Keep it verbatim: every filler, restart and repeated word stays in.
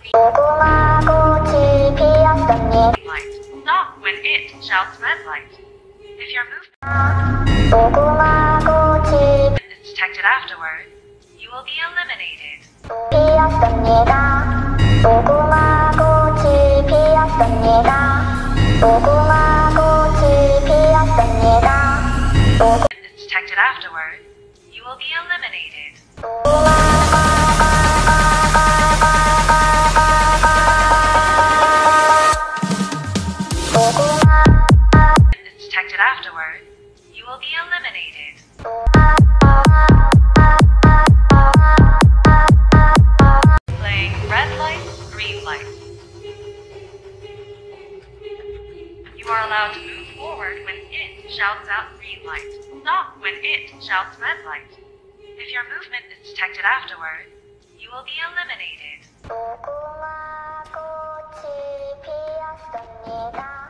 light. Stop when it shouts red light. If your movement is detected afterward, you will be eliminated. Is detected afterward, you will be eliminated. Is detected afterward, you will be eliminated. Playing red light, green light. You are allowed to move forward when it shouts out green light. Stop when it shouts red light. If your movement is detected afterward, you will be eliminated.